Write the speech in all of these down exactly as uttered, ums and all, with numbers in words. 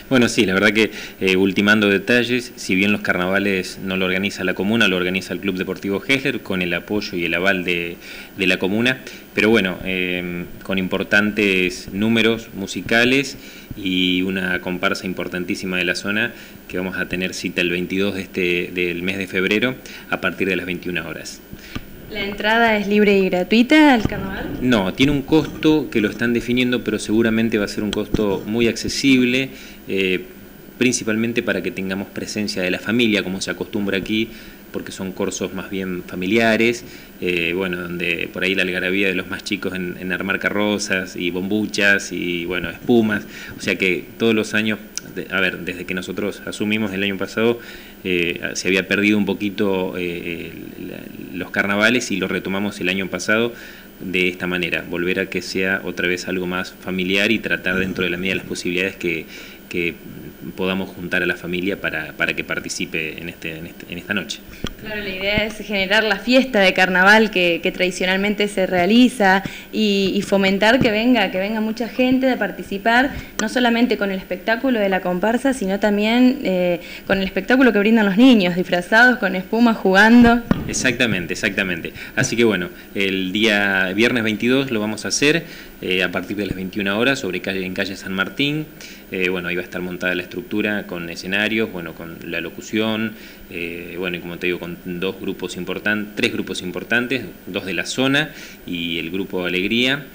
Bueno, sí, la verdad que eh, ultimando detalles, si bien los carnavales no lo organiza la comuna, lo organiza el Club Deportivo Hessler con el apoyo y el aval de, de la comuna, pero bueno, eh, con importantes números musicales y una comparsa importantísima de la zona que vamos a tener cita el veintidós de este, del mes de febrero a partir de las veintiuna horas. ¿La entrada es libre y gratuita al carnaval? No, tiene un costo que lo están definiendo, pero seguramente va a ser un costo muy accesible, eh, principalmente para que tengamos presencia de la familia, como se acostumbra aquí, porque son cursos más bien familiares, eh, bueno, donde por ahí la algarabía de los más chicos en, en armar carrozas y bombuchas y bueno, espumas, o sea que todos los años, de, a ver, desde que nosotros asumimos el año pasado, eh, se había perdido un poquito eh, la, los carnavales y lo retomamos el año pasado de esta manera, volver a que sea otra vez algo más familiar y tratar dentro de la medida de las posibilidades que, que podamos juntar a la familia para, para que participe en, este, en, este, en esta noche. Claro, la idea es generar la fiesta de carnaval que, que tradicionalmente se realiza y, y fomentar que venga, que venga mucha gente a participar, no solamente con el espectáculo de la comparsa, sino también eh, con el espectáculo que brindan los niños, disfrazados, con espuma, jugando. Exactamente, exactamente. Así que bueno, el día viernes veintidós lo vamos a hacer eh, a partir de las veintiuna horas sobre calle, en calle San Martín. Eh, bueno, ahí va a estar montada la estructura con escenarios, bueno, con la locución, eh, bueno, y como te digo, con dos grupos importantes, tres grupos importantes, dos de la zona y el grupo Alegría.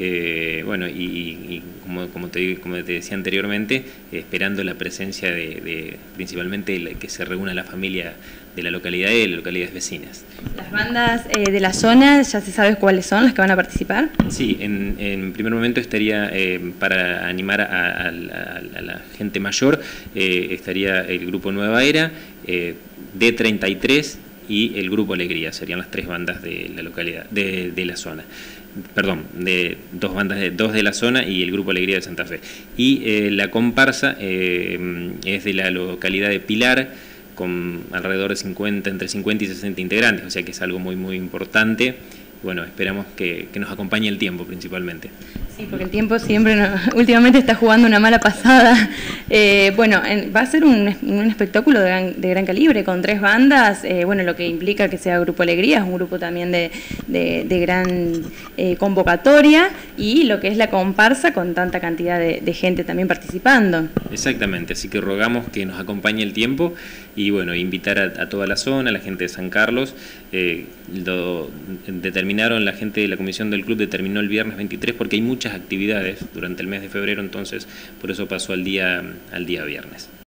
Eh, bueno, y, y como, como, te, como te decía anteriormente, eh, esperando la presencia de, de principalmente la, que se reúna la familia de la localidad y de las localidades vecinas. ¿Las bandas eh, de la zona ya se sabe cuáles son las que van a participar? Sí, en, en primer momento estaría eh, para animar a, a, a, a la gente mayor, eh, estaría el grupo Nueva Era, eh, D treinta y tres y el grupo Alegría, serían las tres bandas de la localidad, de, de la zona. Perdón, de dos bandas, de dos de la zona y el grupo Alegría de Santa Fe. Y eh, la comparsa eh, es de la localidad de Pilar, con alrededor de cincuenta, entre cincuenta y sesenta integrantes, o sea que es algo muy muy importante. Bueno, esperamos que, que nos acompañe el tiempo principalmente. Sí, porque el tiempo siempre, no, últimamente está jugando una mala pasada. Eh, bueno, en, va a ser un, un espectáculo de gran, de gran calibre, con tres bandas, eh, bueno, lo que implica que sea Grupo Alegría, es un grupo también de, de, de gran eh, convocatoria, y lo que es la comparsa con tanta cantidad de, de gente también participando. Exactamente, así que rogamos que nos acompañe el tiempo y bueno, invitar a, a toda la zona, a la gente de San Carlos, eh, lo determinaron, la gente de la comisión del club determinó el viernes veintitrés porque hay muchas actividades durante el mes de febrero, entonces por eso pasó al día, al día viernes.